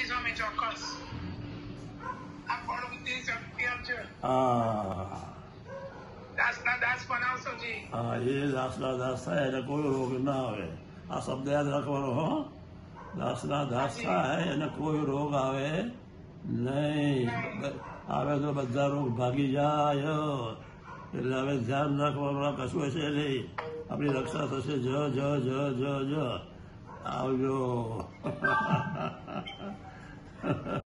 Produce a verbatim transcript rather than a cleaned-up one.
આપીશું અમે ચોક્કસ. આ ફળ બુદ્ધિ શક્તિ આપજો. હા દાસના દાસ બનાવશો જી. હા એ દાસના દાસ થાય એને કોઈ રોગ ના આવે. આ શબ્દ યાદ રાખવાનો. હો દાસના દાસ થાય એને કોઈ રોગ આવે નહીં. આવે તો બધા રોગ ભાગી જાય. એટલે હવે ધ્યાન રાખવાનું કશું હશે નહીં. આપણી રક્ષા થશે. જ જ જ જ જ આવજો.